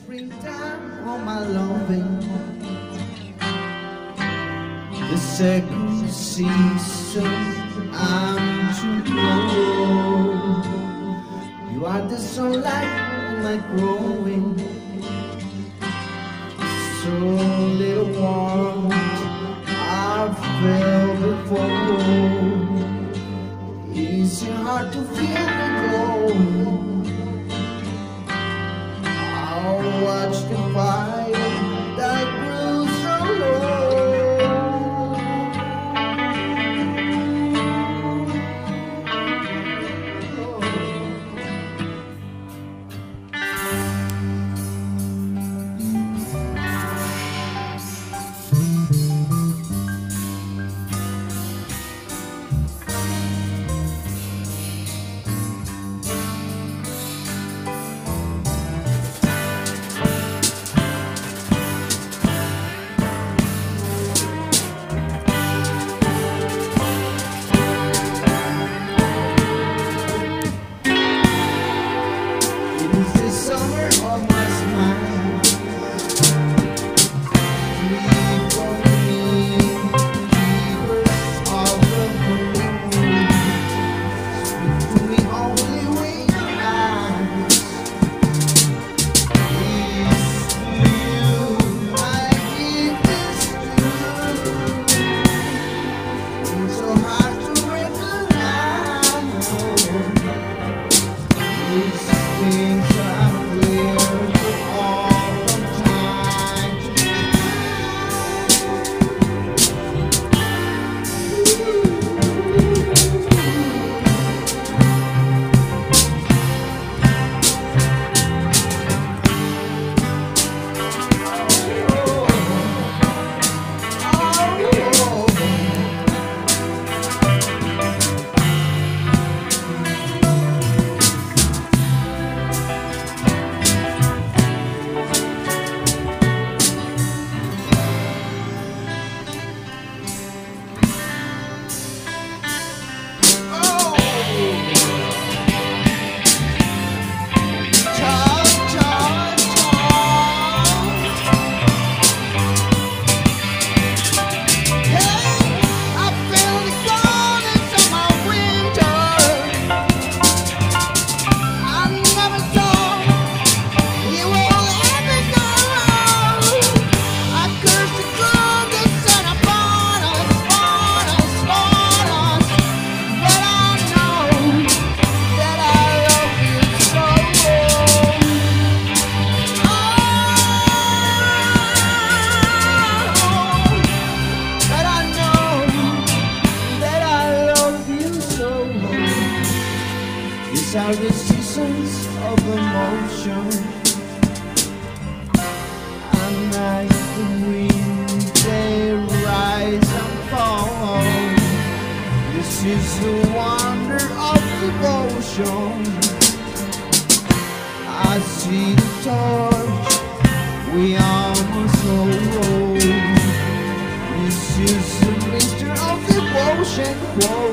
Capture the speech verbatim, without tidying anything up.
Springtime on my loving, the second season I'm to grow. You are the sunlight in my growing, so little warmth I felt before. It's hard to feel the glow. I'll watch the fire that grew so low. These are the seasons of emotion, and night the wind they rise and fall. This is the wonder of devotion. I see the torch we almost roll. This is the mystery of devotion. Whoa.